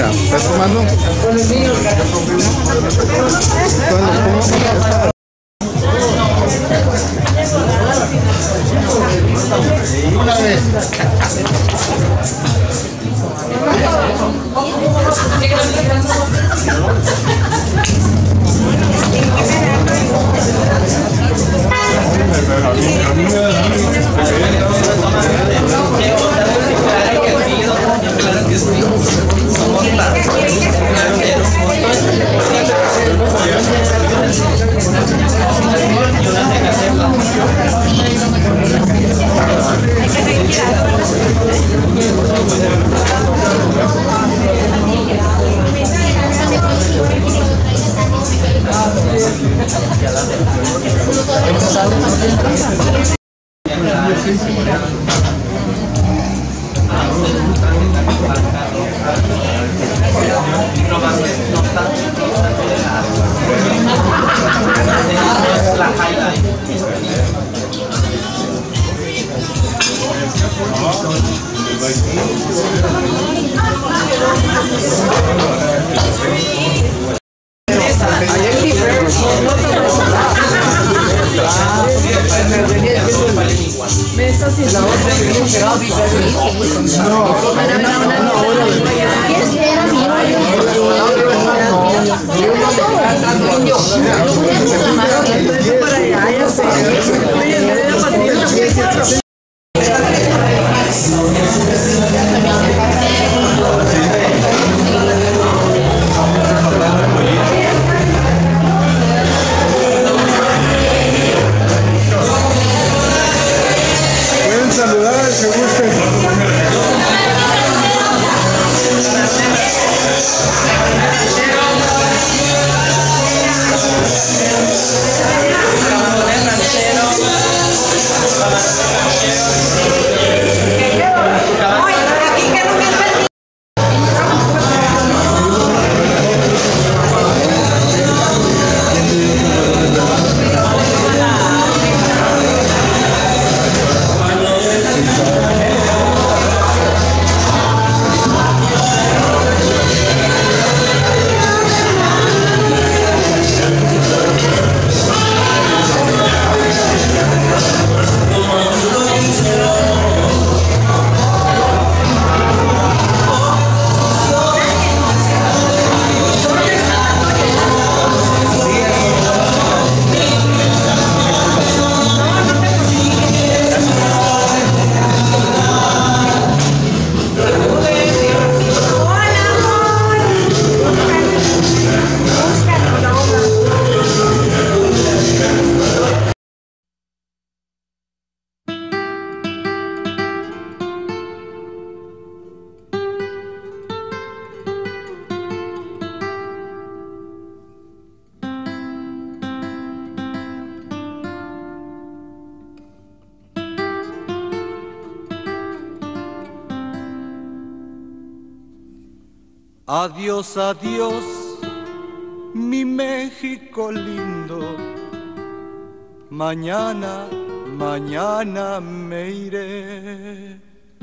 ¿Estás tomando? Una vez. Adiós, adiós, mi México lindo. Mañana, mañana me iré.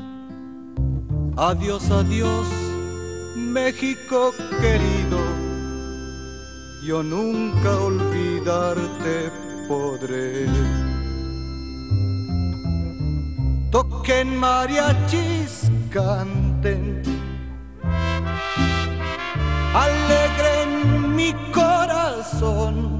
Adiós, adiós, México querido. Yo nunca olvidarte podré. Toquen mariachis, canten, alegren mi corazón.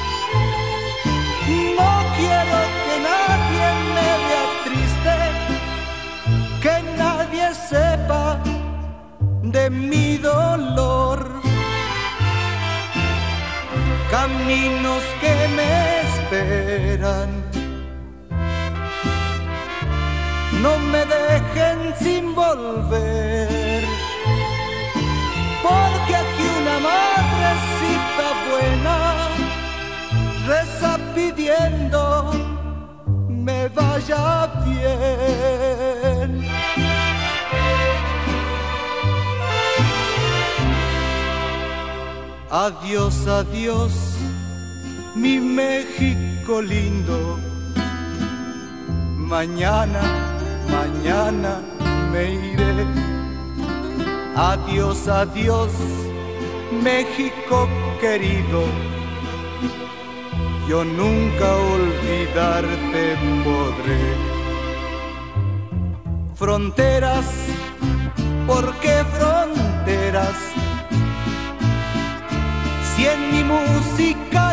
No quiero que nadie me vea triste, que nadie sepa de mi dolor. Caminos que me esperan, no me dejen sin volver. Porque aquí una madrecita buena reza pidiendo me vaya bien. Adiós, adiós, mi México lindo. Mañana, mañana me iré. Adiós, adiós, México querido, yo nunca olvidarte podré. Fronteras, ¿por qué fronteras? Si en mi música